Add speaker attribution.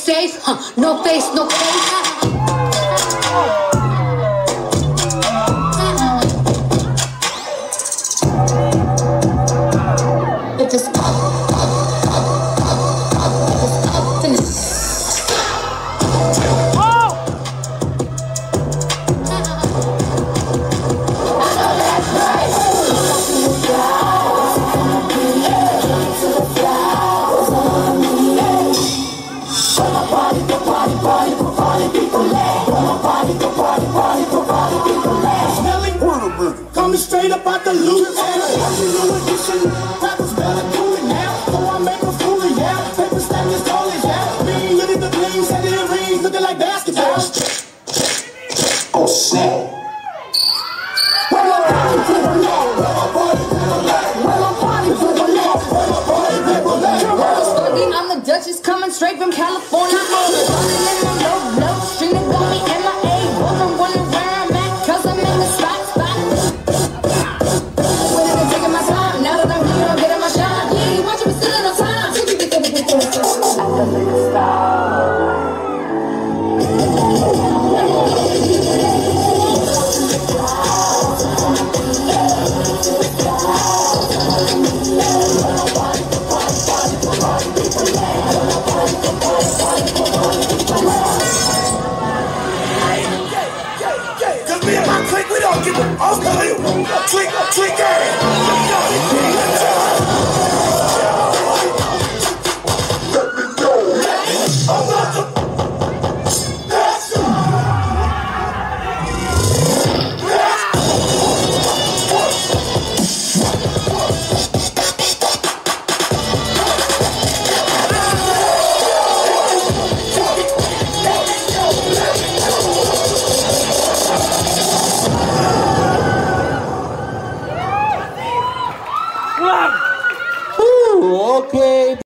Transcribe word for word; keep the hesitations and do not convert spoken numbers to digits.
Speaker 1: safe, huh? No face, no face. It just
Speaker 2: coming straight up out the loot. Rappers better do it now, so I make a fool of ya. Paper stack as tall as ya. Bling, look at the bling, set it in rings, looking like basketball. Oh snap. Where my party people at? Where my party people at? Where my party people at? Where my party people at?
Speaker 1: I'm the Duchess coming straight from California. Running in the low, low street and got me M I A. Wondering, wondering where I'm at, cause I'm in the spot.
Speaker 2: We don't give a fuck. Trick, trick,